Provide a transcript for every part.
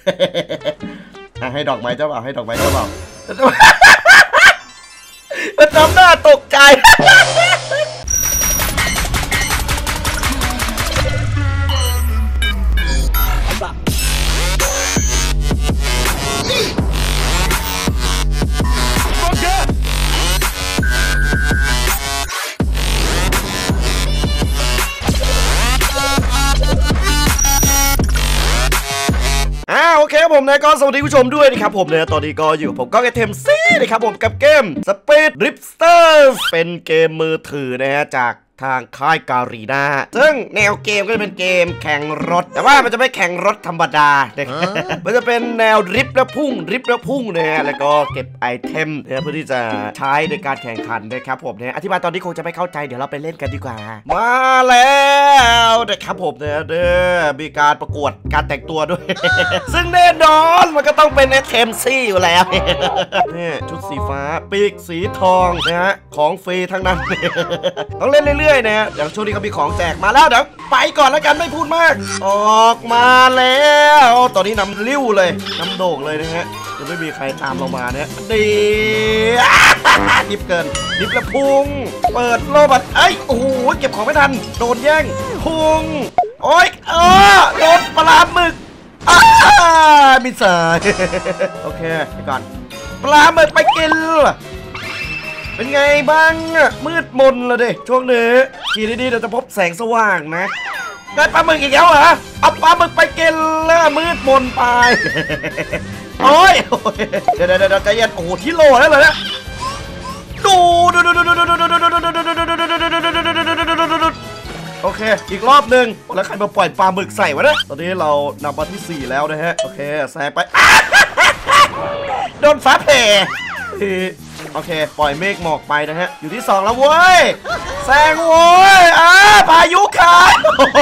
ให้ดอกไม้เจ้าบ่าวให้ดอกไม้เจ้าบ่าวมันทำหน้าตกใจโอเคผมนะก็สวัสดีผู้ชมด้วยนะครับผมเนี่ยตอนนี้ก็อยู่ผมก็เทมซี่นะครับผมกับเกม Speed Drifters เป็นเกมมือถือนะฮะจากทางค่ายการีนาซึ่งแนวเกมก็จะเป็นเกมแข่งรถแต่ว่ามันจะไม่แข่งรถธรรมดามันจะเป็นแนวดริฟต์และพุ่งนะฮะแล้วก็เก็บไอเทมเพื่อที่จะใช้ในการแข่งขันนะครับผมเนี่ยอธิบายตอนนี้คงจะไม่เข้าใจเดี๋ยวเราไปเล่นกันดีกว่ามาแล้วนะครับผมเนี่ยมีการประกวดการแต่งตัวด้วย ซึ่งแน่นอนมันก็ต้องเป็นเทมซี่อยู่แล้วนี่ชุดสีฟ้าปีกสีทองนะฮะของฟรีทั้งนั้น ต้องเล่นเรื่อยๆนะอย่างช่วงนี้เขามีของแจกมาแล้วเดี๋ยวไปก่อนแล้วกันไม่พูดมากออกมาแล้วตอนนี้นำริ้วเลยนำโด่งเลยนะฮะจะไม่มีใครตามเรามาเนี่ยดีดิบเกินดิบแล้วพุงเปิดโลบัตเอ้ยโอ้โหเก็บของไม่ทันโดนแย่งพุงโอ้ยโดนปลาหมึกมีสายโอเคไปก่อนปลาหมึกไปกินเป็นไงบ้างมืดมนเลยดิช่วงนี้ขี่ดีๆเดี๋ยวจะพบแสงสว่างนะได้ปลาหมึกอีกแล้วเหรอเอาปลาหมึกไปกินแล้วมืดมนไปโอ้ยเดี๋ยวใจเย็นโอ้โหที่โลแล้วเลยนะดูโอเคอีกรอบหนึ่งแล้วใครมาปล่อยปลาหมึกใส่วะเนี่ยตอนนี้เรานำมาที่4แล้วนะฮะโอเคแซงไปโดนฟ้าแผ่โอเคปล่อยเมฆหมอกไปนะฮะอยู่ที่2แล้วเว้ยแซงโว้ยพายุขาด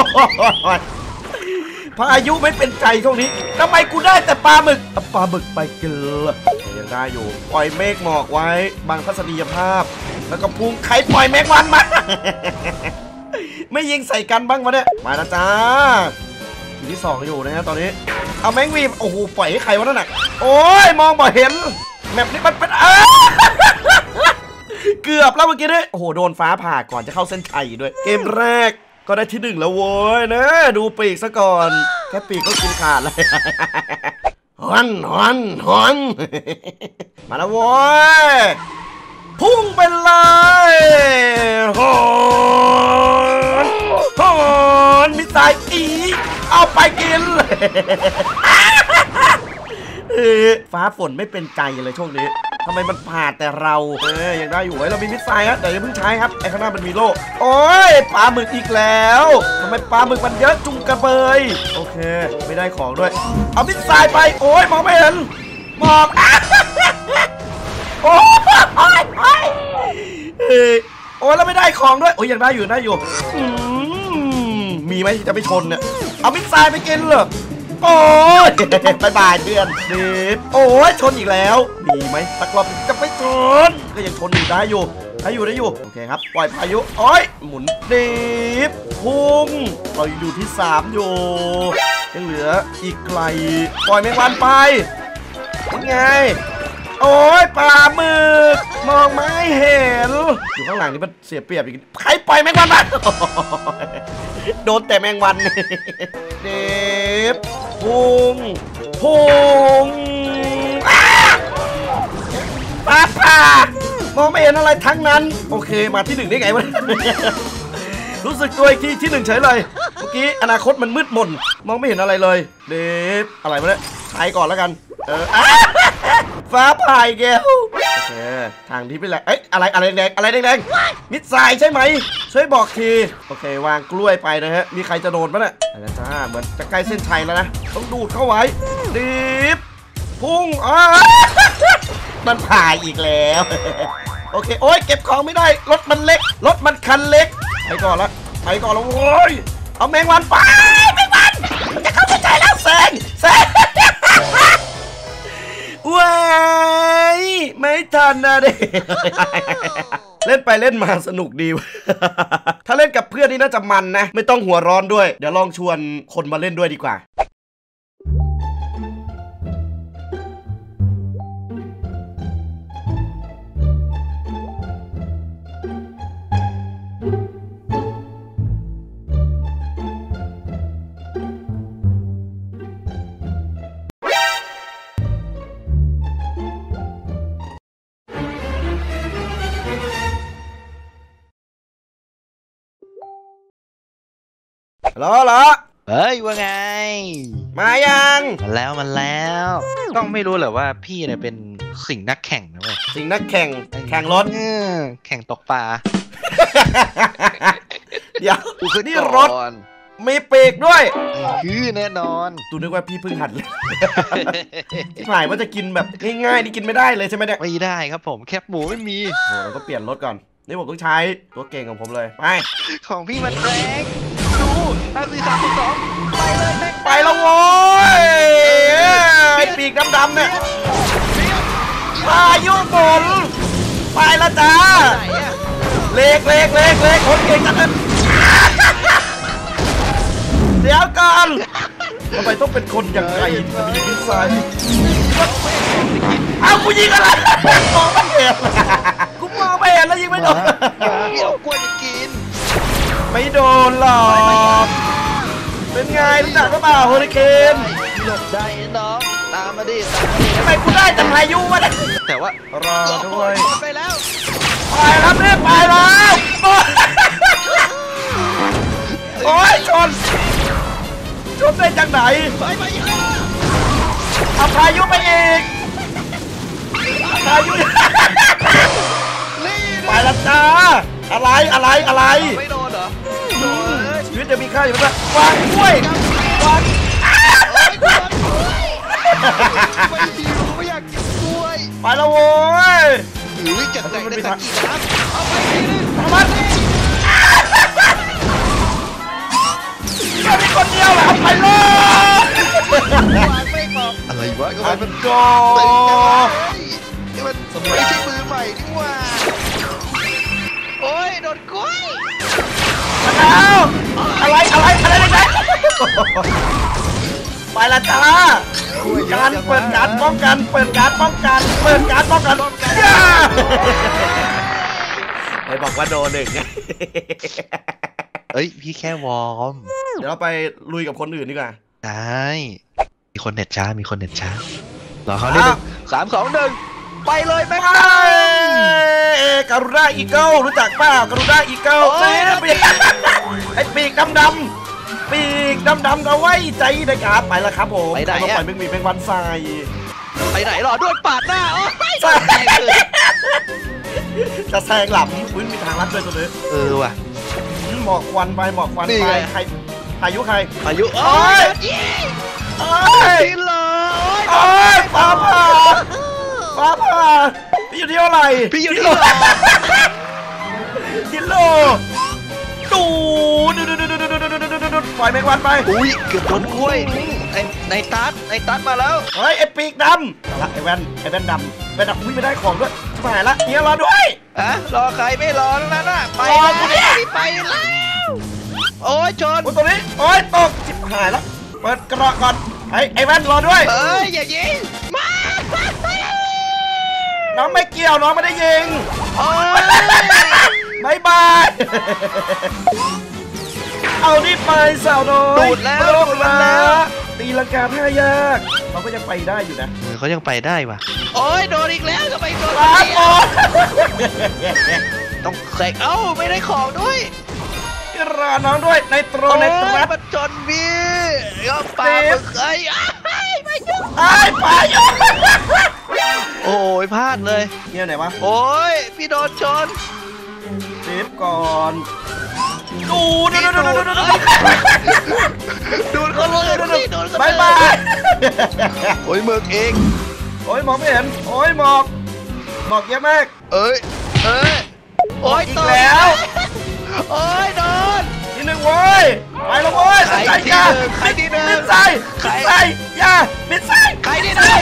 พายุไม่เป็นใจช่วงนี้ทำไมกูได้แต่ปลาหมึกไปเกลือยังได้อยู่ปล่อยเมฆหมอกไว้บางทัศนียภาพแล้วก็พุ่งใครปล่อยเมฆวันมาไม่ยิงใส่กันบ้างวะเนี่ยมาแล้วจ้าอยู่ที่2อยู่นะฮะตอนนี้เอาแมงวีโอ้โหปล่อยให้ใครวะนั่นน่ะโอ้ยมองบ่เห็นแมปนี้มันเป็นเกือบแล้วเมื่อกี้ด้วยโอ้โหโดนฟ้าผ่าก่อนจะเข้าเส้นชัยด้วยเกมแรกก็ได้ที่1แล้วโว้ยนะดูปีกซะก่อนแค่ปีกก็กินขาดเลยฮอนมาแล้วโว้ยพุ่งไปเลยฮอนมิสไซล์อีเอาไปกินฟ้าฝนไม่เป็นใจเลยช่วงนี้ทำไมมันผ่าแต่เรายังได้อยู่ไว้เรามีมิสไซล์ครับแต่ยังเพิ่งใช้ครับไอ้ข้างหน้ามันมีโล่โอ้ยปลาหมึกอีกแล้วทำไมปลาหมึกมันเยอะจุงกระเบยโอเคไม่ได้ของด้วยเอามิสไซล์ไปโอ้ยมองไม่เห็นมองโอ้ยแล้วไม่ได้ของด้วยโอ้ยยังได้อยู่มีไหมที่จะไปชนเนี่ยเอามิสไซล์ไปกินเหรอโอ้ยบายเพื่อนดิบโอ้ยชนอีกแล้วมีไหมตะกรอบจะไม่ชนก็ยังชนอยู่ได้อยู่โอเคครับปล่อยพายุโอ้ยหมุนดิบพุ่งเราอยู่ที่3อยู่ยังเหลืออีกไกลปล่อยแมงวันไปยังไงโอ้ยปลาหมึกมองไม่เห็นอยู่ข้างหลังนี่มันเสียเปรียบอีกใครปล่อยแมงวันมาโดนแต่แมงวันเด็บพุ่งป้ามองไม่เห็นอะไรทั้งนั้นโอเคมาที่1ได้ไงวะ รู้สึกตัวอีกทีที่1เฉยเลยเมื่อกี้อนาคตมันมืดมนมองไม่เห็นอะไรเลยเด็บอะไรมาเนี่ยใช้ก่อนแล้วกันฟ้าผ่าแก้วโอเคทางที่ไปแล้วอะไรแดงมิดทรายใช่ไหมช่วยบอกทีโอเควางกล้วยไปนะฮะมีใครจะโดนปะเนี่ยอะไรจ้าเหมือนจะใกล้เส้นชัยแล้วนะต้องดูดเข้าไว้ดิบพุ่งมันผ่าอีกแล้วโอเคโอ้ยเก็บของไม่ได้รถมันเล็กรถมันคันเล็กไปก่อนละโว้ยเอาแมงวันไปแมงวันจะเข้าเส้นชัยแล้วแซงว้ายไม่ทันนะเด็กเล่นไปเล่นมาสนุกดีถ้าเล่นกับเพื่อนนี่น่าจะมันนะไม่ต้องหัวร้อนด้วยเดี๋ยวลองชวนคนมาเล่นด้วยดีกว่าเหรอเฮ้ยว่าไงมายังมาแล้วต้องไม่รู้เหรอว่าพี่เนี่ยเป็นสิ่งนักแข่งนะเว้ยสิ่งนักแข่งรถแข่งตกปลาเดี๋ยวนี่รถมีปีกด้วยคือแน่นอนตูนึกว่าพี่เพิ่งหัดเลยที่หมายว่าจะกินแบบง่ายๆนี่กินไม่ได้เลยใช่ไหมเนี่ยไม่ได้ครับผมแคบหมูไม่มีโอ้เราต้องเปลี่ยนรถก่อนนี่ผมต้องใช้ตัวเก่งของผมเลยไปของพี่มันแรงดู5 4 3 2ไปเลยไปแล้วโว้ยไอ้ปีกดำๆเนี่ยพายุฝนไปแล้วจ้าเล็กคนเก่งจังเลยเดี๋ยวก่อนทำไมต้องเป็นคนอย่างไรมีนิสัยอ้าวกูยิงอะไรมองไม่เห็นกูมองไม่เห็นแล้วยิงไม่โดนเดี๋ยวกล้วยกินไม่โดนหรอกเป็นไงรู้จักหรือเปล่าเฮอริเคนหลบได้น้องตามมาดิทำไมกูได้แต่พายุวะเนี่ยแต่ว่ารอด้วยไปแล้วเนี่ยไปแล้วโอ้ยชนได้จากไหนเอาพายุไปอีกพายุไปแล้วจ้าอะไรไม่โดนเหรอชีวิตจะมีค่าอยู่ไหมวางกล้วยวางไม่อยากกินกล้วยไปแล้วโว้ยจะแต่งได้สักกี่น้ำเอาไปทีนึงมีคนเดียวเหรอไปเลยวางไม่บอกอะไรวะก็มันก็นี่มันไม่ใช่มือใหม่นี่ว่าโอ้ยโดนกล้วยอะไรนะไปละจ้าการเปิดการป้องกันไปบอกว่าโดนหนึ่งเอ้ยพี่แค่วอร์มเดี๋ยวเราไปลุยกับคนอื่นดีกว่าได้มีคนเน็ตช้ารอเขาได้1 3 2 1ไปเลยแม่การุณาอีเกิลรู้จักเปล่าการุณาอีเกิลไอ้ปีกดำเอาไว้ใจในการไปแล้วครับผมไปไหนปล่อยมึงมีเป็นวันทรายไปไหนหรอโดนปาดหน้าจะแซงหลับพื้นมีทางลัดด้วยตัวนี้ว่ะหมอกควันไปใครพายุโอ้ยกินเลยฟ้าผ่าพี่อยู่ที่เท่าไหร่พี่อยู่ที่กิโลดูปล่อยแมงวันไปอุ้ยเกือบโดนกล้วยในตัดมาแล้วเฮ้ยไอ้ปีกดำไอ้แว่นดำอุ้ยไม่ได้ของด้วยชิบหายละเนี่ยรอด้วยรอใครไม่รอแล้วนะไปแล้วโอ้ยชนตรงนี้โอ้ยตกชิบหายละเปิดกระก่อนไอ้แว่นรอด้วยอย่ายิงมาน้องไม่เกี่ยวน้องไม่ได้ยิงบายเอานี่ไปสาวน้อยดูดแล้วตีลังกาท่ายากเขาก็ยังไปได้อยู่นะเขายังไปได้ว่ะโอ้ยโดนอีกแล้วทำไมโดนต้องแสกไม่ได้ของด้วยรอน้องด้วยในตรมาจนพี่ก็ปาไปโอ้ยพลาดเลยเนี่ยไหนวะโอ้ยพี่โดนชนเซฟก่อนดูเขาเลยบายโอ้ยเมือกเองโอ้ยมองไม่เห็นโอ้ยหมอกเยอะมากโอ้ยอีกแล้วโอ้ยโดนที่1โว้ยไปแล้วโว้ยใครที่หนึ่งมิดไซย่ามิดไซใครที่หนึ่ง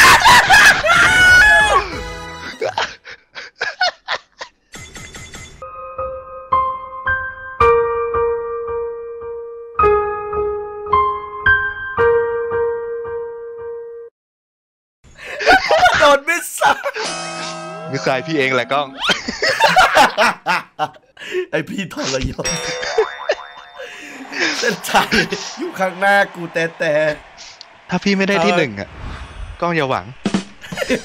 โดนมิดไซพี่เองแหละก้องไอพี่ทรยศเส้นชัยอยู่ข้างหน้ากูแต่ถ้าพี่ไม่ได้ที่1ก้องอย่าหวัง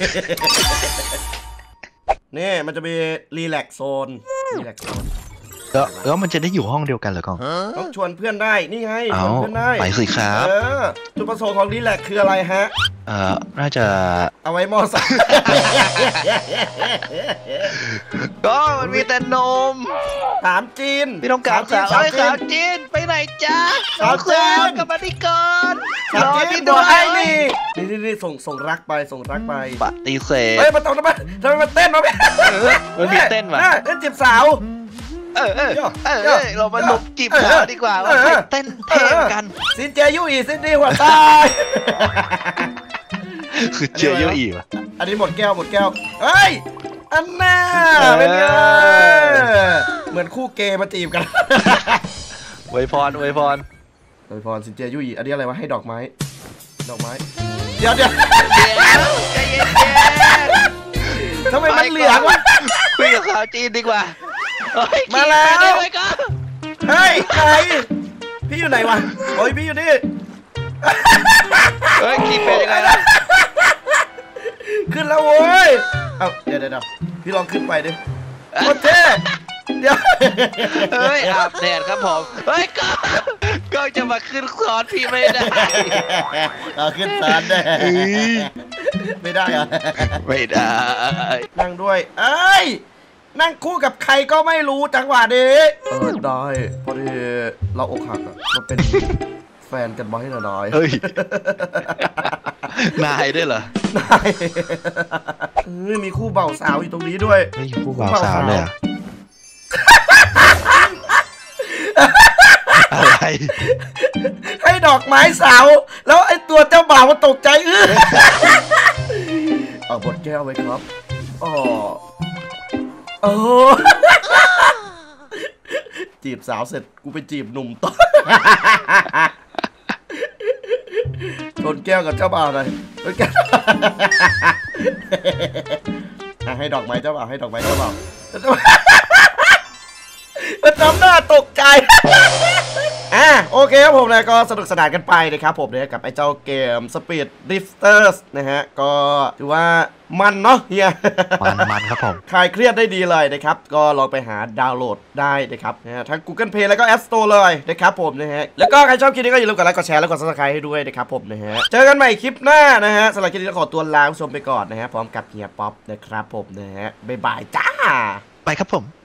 นี่มันจะมีรีแลกโซนแล้วมันจะได้อยู่ห้องเดียวกันเหรอกล้องต้องชวนเพื่อนได้นี่ไงชวนเพื่อนได้ไปสิครับจุดประสงค์ของรีแลกคืออะไรฮะน่าจะเอาไว้มอสก็มันมีแต่นมถามจีนพี่ต้องการสาวจีนไปไหนจ๊ะสาวจีนกับมาที่ก่อนสาวจีนบอกให้นี่ส่งรักไปปฏิเสธเฮ้ยมาทำไมมันเต้นมามันมีเต้นมาเต้นจีบสาวเรามาลุกจีบสาวดีกว่าเต้นเท่กันซินเจยุอีซินดีหัวตายคือเจยุอีวะอันนี้หมดแก้วเฮ้ยอันน่าเป็นไงเหมือนคู่เกย์มาจีบกันอวยพรซินเจยุอีอันนี้อะไรวะให้ดอกไม้เดี๋ยวใจเย็นทำไมมันเหลืองวะคุยกับสาวจีนดีกว่ามาแล้วเฮ้ยใครพี่อยู่ไหนวะโอ้ยพี่อยู่นี่ขี่เป็นยังไงล่ะขึ้นแล้วโว้ยเอาเดี๋ยวพี่ลองขึ้นไปดิโคตรเท่เดี๋ยวอาบแดดครับผมก็จะมาขึ้นซ้อนพี่ไม่ได้ขึ้นซ้อนได้ไม่ได้เหรอไม่ได้นั่งด้วยนั่งคู่กับใครก็ไม่รู้จังหวะนี้ได้พอดีเราอกหักเราเป็นแฟนกันมาให้นายเฮ้ยนายด้วยเหรอนายมีคู่เบ่าวสาวอยู่ตรงนี้ด้วยไม่คู่เบ่าวสาวเลยอะไรให้ดอกไม้สาวแล้วไอ้ตัวเจ้าบ่าวมันตกใจเอาบทแก้วไว้ครับจีบสาวเสร็จกูไปจีบหนุ่มต่อชนแก้วกับเจ้าบ่าวหน่อยให้ดอกไม้เจ้าบ่าวมันทำหน้าตกใจโอเคครับผมนะก็สนุกสนานกันไปนะครับผมเนี่ยกับไอ้เจ้าเกม Speed Drifters นะฮะก็ถือว่ามันเนาะเฮียมันครับผมคลายเครียดได้ดีเลยนะครับก็ลองไปหาดาวน์โหลดได้นะครับทั้ง Google Play แล้วก็ App Store เลยนะครับผมนะฮะแล้วก็ใครชอบคลิปนี้ก็อย่าลืมกดไลค์กดแชร์แล้วกด Subscribe ให้ด้วยนะครับผมนะฮะเจอกันใหม่คลิปหน้านะฮะสำหรับคลิปนี้ขอตัวลาผู้ชมไปก่อนนะฮะพร้อมกับเฮียป๊อปนะครับผมนะฮะบ๊ายบายจ้าไปครับผม